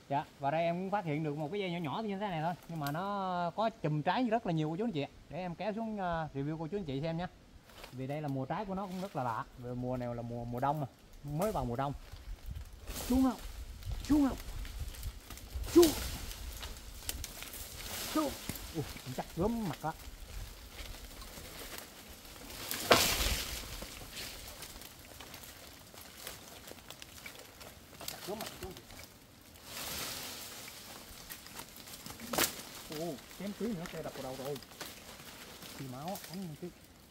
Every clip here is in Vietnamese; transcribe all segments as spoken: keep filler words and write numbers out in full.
Dạ, và đây em cũng phát hiện được một cái dây nhỏ nhỏ như thế này thôi, nhưng mà nó có chùm trái rất là nhiều cô chú anh chị. Để em kéo xuống review cô chú anh chị xem nhé. Vì đây là mùa trái của nó cũng rất là lạ. Về mùa này là mùa mùa đông mà, mới vào mùa đông. Xuống không? Xuống không? Xuống. Xuống. Ui, chắc gớm mặt đó. Chắc gớm mặt xuống. Ồ, kém tí nữa xe đập vào đầu rồi. Thì máu ống một tí.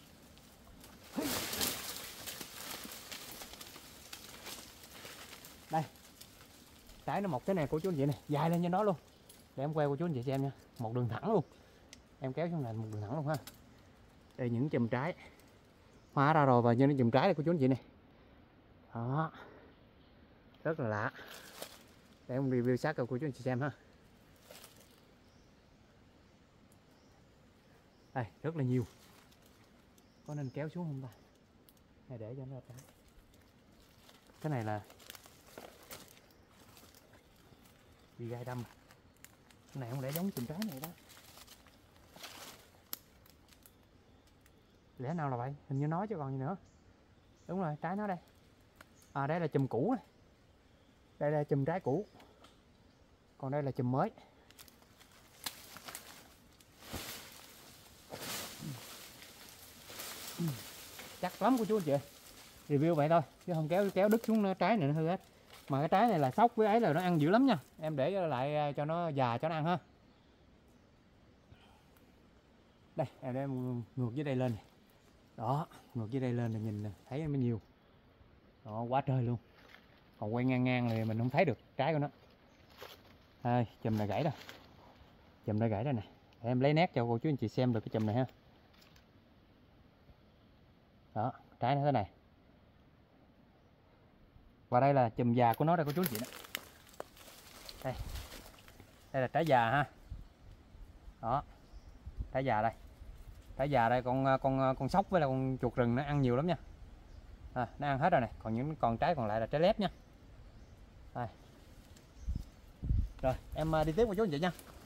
Đây. Trái nó mọc cái này của chú anh chị này, dài lên trên đó luôn. Để em quay cô chú anh chị xem nha. Một đường thẳng luôn. Em kéo xuống này một đường thẳng luôn ha. Đây những chùm trái. Hóa ra rồi và như nó chùm trái này của chú anh chị này. Đó. Rất là lạ. Để em review sát cho cô chú anh chị xem ha. Đây, rất là nhiều. Có nên kéo xuống không ta? Hay để cho nó trái. Cái này là bị gai đâm. Cái này không lẽ giống chùm trái này đó. Lẽ nào là vậy? Hình như nói chứ còn gì nữa. Đúng rồi, trái nó đây. À, đây là chùm cũ này. Đây là chùm trái cũ. Còn đây là chùm mới. Chắc lắm của chú anh chị. Review vậy thôi chứ không kéo kéo đứt xuống trái này nó hư hết. Mà cái trái này là sóc với ấy là nó ăn dữ lắm nha. Em để lại cho nó già cho nó ăn ha. Đây, em để em ngược dưới đây lên này. Đó, ngược dưới đây lên là nhìn thấy mới nhiều. Đó, quá trời luôn. Còn quay ngang ngang thì mình không thấy được trái của nó. Đây, chùm này gãy rồi. Chùm này gãy đây nè. Để em lấy nét cho cô chú anh chị xem được cái chùm này ha. Đó, trái nó thế này. Và đây là chùm già của nó đây cô chú anh chị đó. Đây. Đây là trái già ha. Đó. Trái già đây. Trái già đây con con con sóc với là con chuột rừng nó ăn nhiều lắm nha. À, nó ăn hết rồi này, còn những còn trái còn lại là trái lép nha. Đây. Rồi, em đi tiếp cô chú anh chị nha.